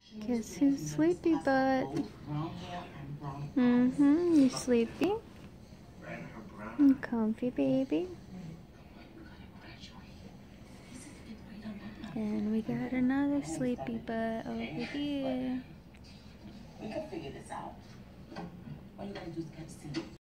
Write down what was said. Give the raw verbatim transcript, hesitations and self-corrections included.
Guess who's sleepy butt? Mm-hmm, you sleepy? You comfy, baby? And we got another sleepy butt over here. We can figure this out. All you gotta do is catch